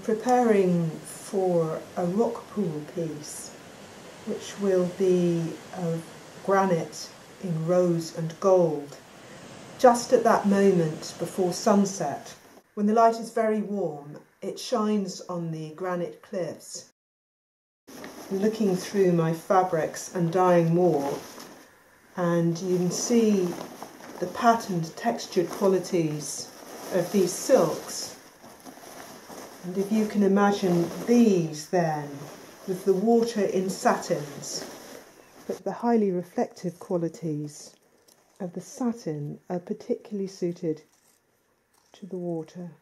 preparing for a rock pool piece, which will be of granite in rose and gold, just at that moment before sunset. When the light is very warm, it shines on the granite cliffs. Looking through my fabrics and dyeing more, and you can see the patterned textured qualities of these silks. And if you can imagine these then with the water in satins, but the highly reflective qualities of the satin are particularly suited to the water.